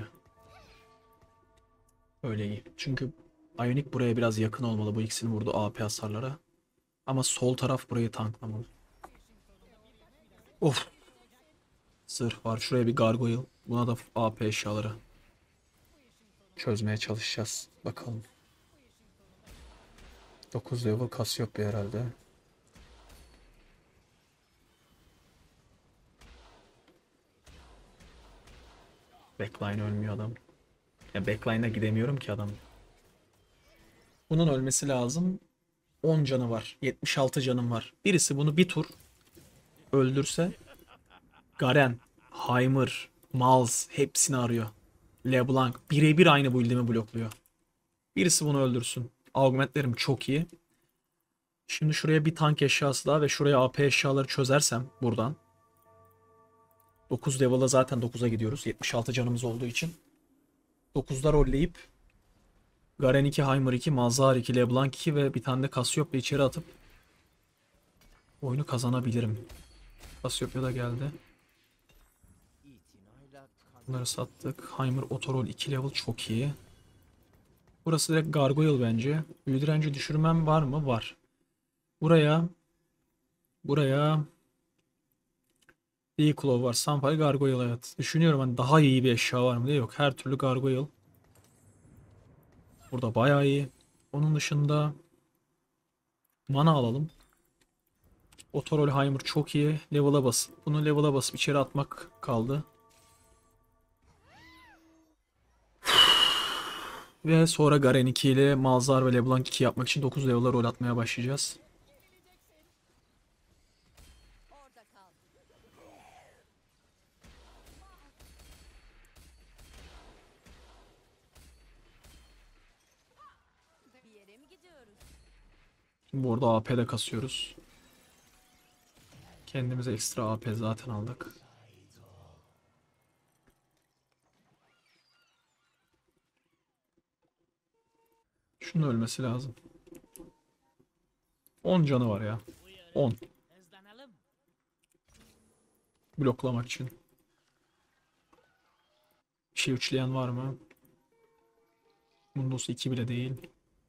Öyle iyi. Çünkü Ionic buraya biraz yakın olmalı. Bu ikisini vurdu A P hasarlara. Ama sol taraf burayı tanklamalı. Of. Zırh var. Şuraya bir gargoyle. Buna da A P eşyaları. Çözmeye çalışacağız. Bakalım. dokuz level Cassiopeia herhalde. Backline ölmüyor adam. Ya backline'a gidemiyorum ki adam. Bunun ölmesi lazım. on canı var. yetmiş altı canım var. Birisi bunu bir tur öldürse Garen, Heimer, Malz hepsini arıyor. LeBlanc birebir aynı build'imi blokluyor. Birisi bunu öldürsün. Augmentlerim çok iyi. Şimdi şuraya bir tank eşyası daha ve şuraya A P eşyaları çözersem buradan. dokuz level'a zaten dokuza gidiyoruz. yetmiş altı canımız olduğu için. dokuzda rolleyip Garen iki, Heimer iki, Malzahar iki, LeBlanc iki ve bir tane de Cassiopeia içeri atıp oyunu kazanabilirim. Cassiopeia da geldi. Bunları sattık. Heimer Otorol iki level çok iyi. Burası direkt Gargoyle bence. Büyü direnci düşürmem var mı? Var. Buraya Buraya Deathclaw var. Sunfire, Gargoyle, evet. Düşünüyorum hani daha iyi bir eşya var mı diye. Yok. Her türlü Gargoyle. Burada bayağı iyi. Onun dışında mana alalım. Otorolheimer çok iyi. Level'a basıp bunu level'a basıp içeri atmak kaldı. Ve sonra Garen iki ile Malzahar ve LeBlanc iki yapmak için dokuz level'a rol atmaya başlayacağız. Orada kal. Bir yere mi gidiyoruz? Şimdi burada A P de kasıyoruz. Kendimize ekstra A P zaten aldık. Şunun ölmesi lazım. on canı var ya. on. Bloklamak için. Bir şey üçleyen var mı? Mundus iki bile değil.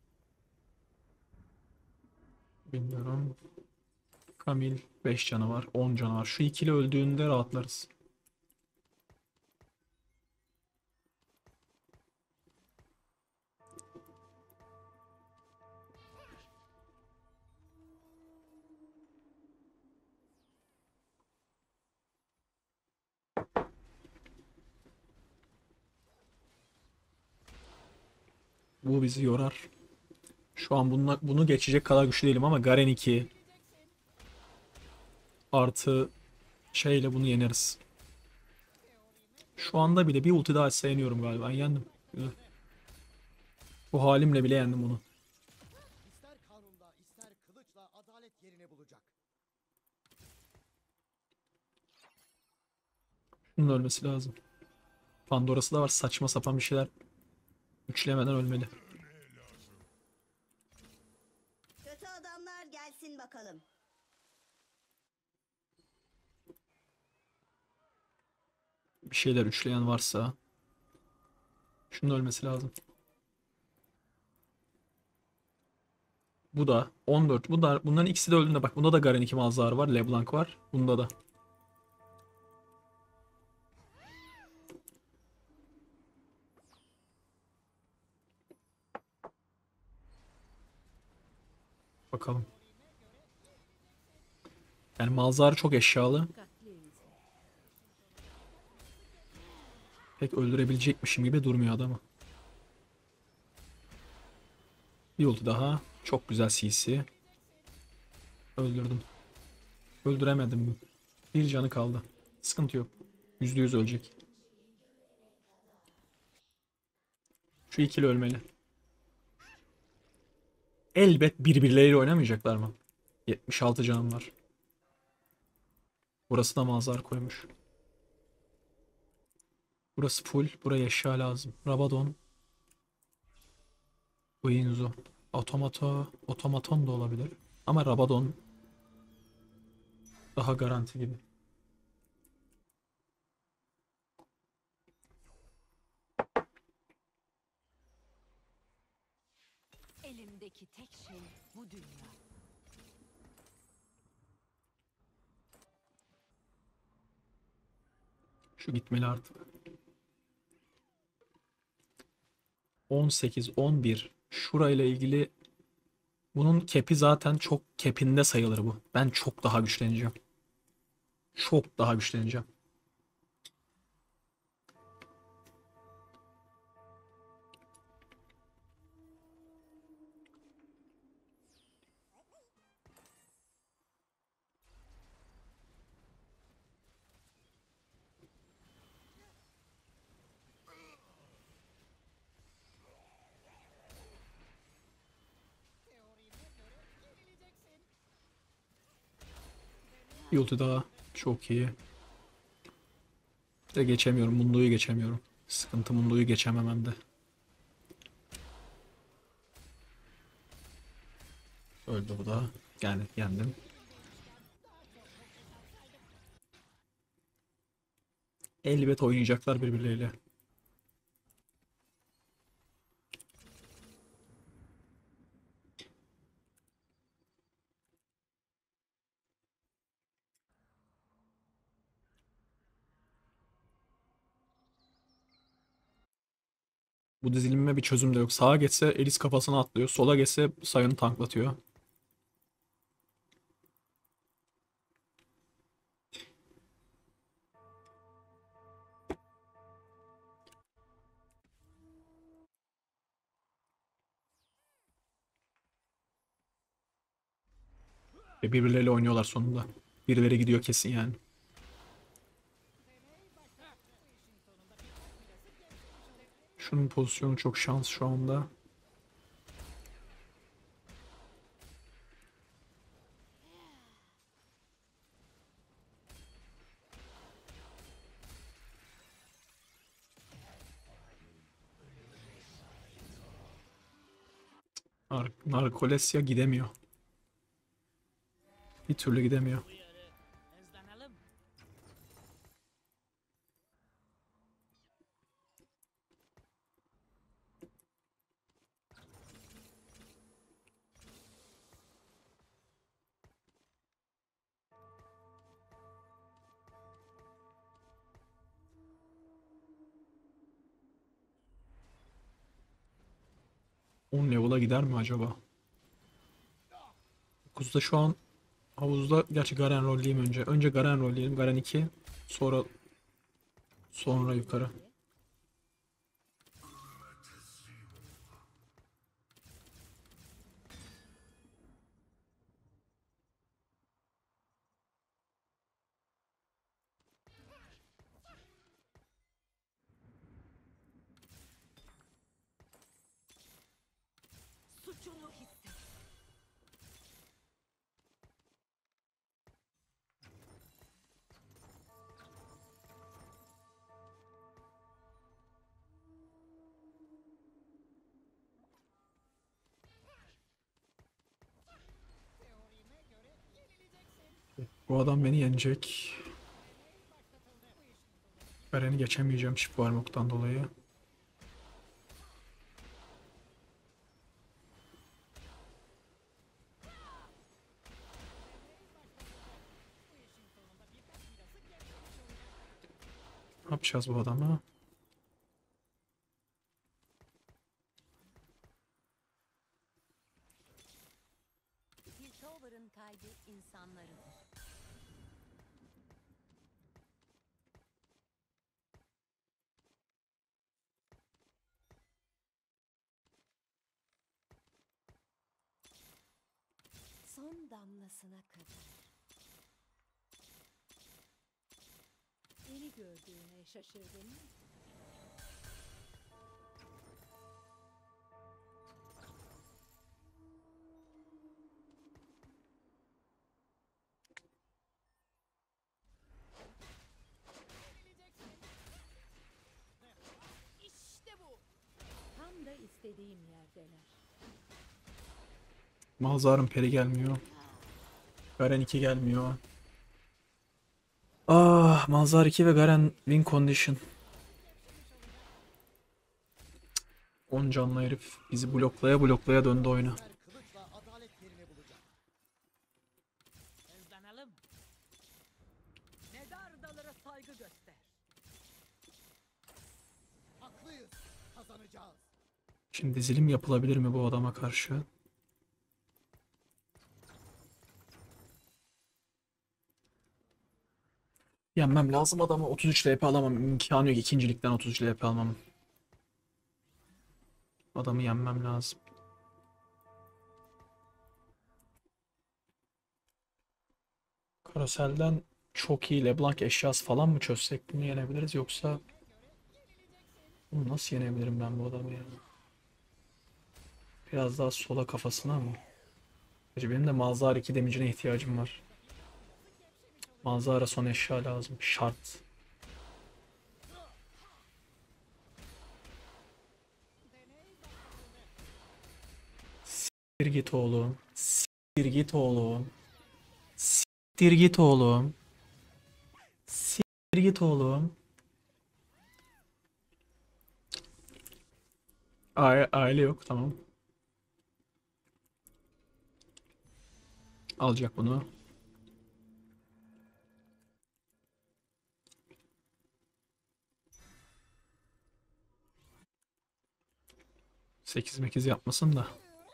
Bilmiyorum. Kamil beş canı var. on canı var. Şu ikili öldüğünde rahatlarız. Bu bizi yorar. Şu an bununla, bunu geçecek kadar güçlü değilim ama Garen iki artı şeyle bunu yeneriz. Şu anda bile bir ulti daha açsa yeniyorum galiba. Yendim. Güzel. Bu halimle bile yendim bunu. İster kanunla ister kılıçla adalet yerini bulacak. Bunun ölmesi lazım. Pandora'sı da var. Saçma sapan bir şeyler. Üçlemeden ölmeli. Kötü adamlar gelsin bakalım. Bir şeyler üçleyen varsa şunun ölmesi lazım. Bu da on dört. Bu da bunların ikisi de öldüğünde bak bunda da Garen iki Malzahar var. LeBlanc var. Bunda da. Bakalım. Yani Malzahar çok eşyalı. Pek öldürebilecekmişim gibi durmuyor adamı. Bir ulti daha. Çok güzel C C. Öldürdüm. Öldüremedim. Bir canı kaldı. Sıkıntı yok. yüzde yüz ölecek. Şu ikili ölmeli. Elbet birbirleriyle oynamayacaklar mı? yetmiş altı canım var. Burası da Malzahar koymuş. Burası full. Buraya eşya lazım. Rabadon. Uinzo. Otomato. Otomaton da olabilir. Ama Rabadon daha garanti gibi. Elimdeki tek şey bu dünya. Şu gitmeli artık. on sekiz on bir. Şurayla ilgili bunun kepi zaten çok kepinde sayılır bu. Ben çok daha güçleneceğim. Çok daha güçleneceğim. Bir ulti daha. Çok iyi. De geçemiyorum. Mundo'yu geçemiyorum. Sıkıntı Mundo'yu geçememem de. Öldü bu da. Yani yendim. Elbet oynayacaklar birbirleriyle. Bu dizilimime bir çözüm de yok. Sağa geçse Elis kafasına atlıyor. Sola geçse Sion'u tanklatıyor. Ve birbirleriyle oynuyorlar sonunda. Birileri gidiyor kesin yani. Şunun pozisyonu çok şans şu anda. Nar Narkolesya gidemiyor. Bir türlü gidemiyor. on level'a gider mi acaba? dokuzda şu an havuzda, gerçi Garen rolleyeyim önce. Önce Garen rolleyelim. Garen iki. Sonra sonra yukarı. Suçunu hisset. Bu adam beni yenecek. Garen'i geçemeyeceğim çift varmaktan dolayı. Ne yapacağız bu adama? Piltover'ın kalbi insanlarıdır. Son damlasına kadar. Beni gördüğüne şaşırdın mı? İşte bu. Tam da istediğim yerdeler. Malzar'ın peri gelmiyor. Garen iki gelmiyor. Ah, Malzar iki ve Garen win condition. on canlı herif bizi bloklaya bloklaya döndü oyuna. Kılıçla adalet yerini bulacak. Hızlanalım. Mezar dalara saygı göster. Haklıyız. Kazanacağız. Şimdi dizilim yapılabilir mi bu adama karşı? Yenmem lazım adamı. otuz üç L P alamam. İmkanı yok. İkincilikten otuz üç L P almam. Adamı yenmem lazım. Karosel'den çok iyi LeBlanc eşyası falan mı çözsek bunu yenebiliriz, yoksa bunu nasıl yenebilirim ben bu adamı ya? Biraz daha sola kafasına mı? Hacı benim de Malzahar iki damage'ine ihtiyacım var. Malzahar'a son eşya lazım. Şart. Siktir git oğlum. Siktir git oğlum. Siktir git oğlum. Siktir git oğlum. Aile, aile yok, tamam. Alacak bunu. sekiz mekiz yapmasın da.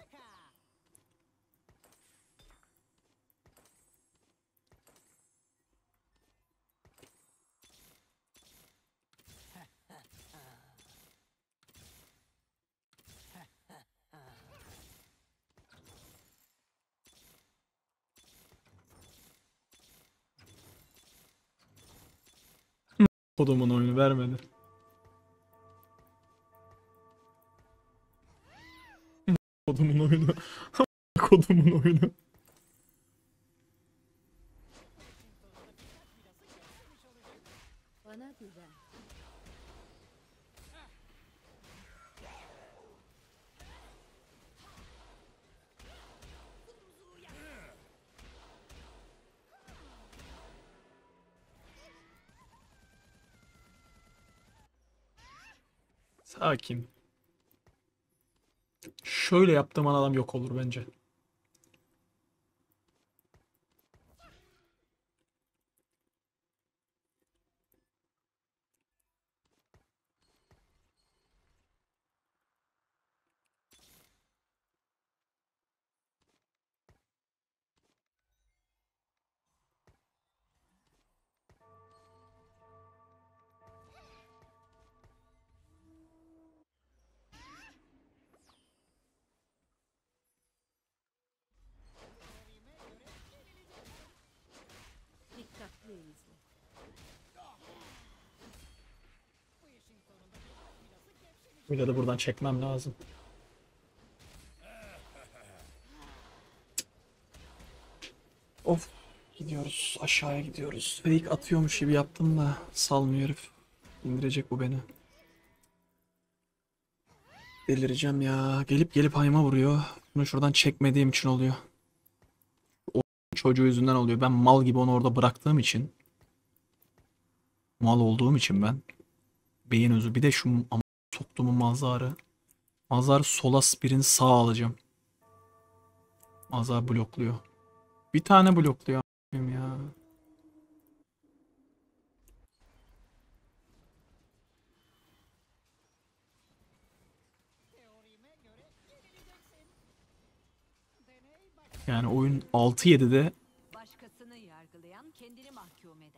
Kodumun oyunu vermedi. Kodumun oyunu. Kodumun oyunu. Bana güven. Sakin. Şöyle yaptığım an adam yok olur bence. Dikkatli izle. Bir de buradan çekmem lazım. Of. Gidiyoruz. Aşağıya gidiyoruz. Fake atıyormuş gibi yaptım da salmıyor herif. İndirecek bu beni. Delireceğim ya. Gelip gelip hayma vuruyor. Bunu şuradan çekmediğim için oluyor. O çocuğu yüzünden oluyor. Ben mal gibi onu orada bıraktığım için. Mal olduğum için ben. Beyin özü. Bir de şu ama soktuğumun mazarı. Mazar sola birini sağ alacağım. Mazar blokluyor. Bir tane blokluyor a**ayım ya. Yani oyun altı yedide Başkasını yargılayan kendini mahkum eder.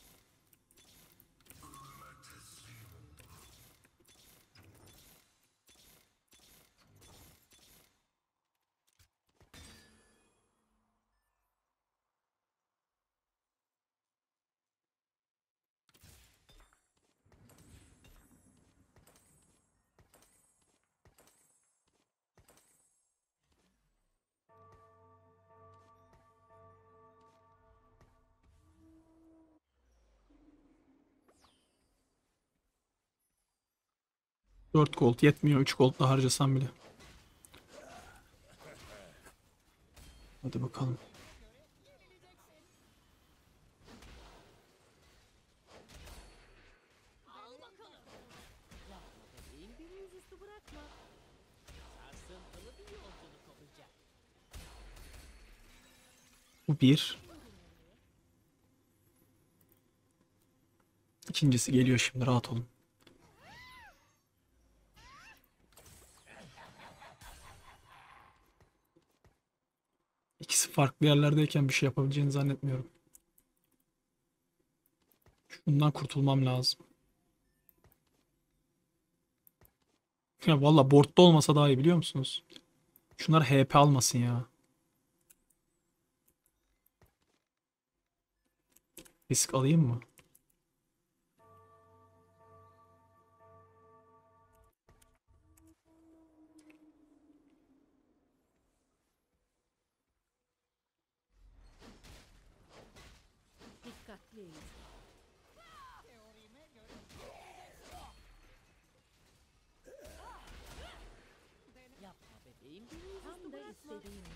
dört gold yetmiyor. üç gold da harcasam bile. Hadi bakalım. Bu bir. İkincisi geliyor şimdi, rahat olun. İkisi farklı yerlerdeyken bir şey yapabileceğini zannetmiyorum. Şundan kurtulmam lazım. Ya valla board'da olmasa daha iyi, biliyor musunuz? Şunlar H P almasın ya. Risk alayım mı? Dikkatli izle. Yapma bebeğim. Tam da istediğim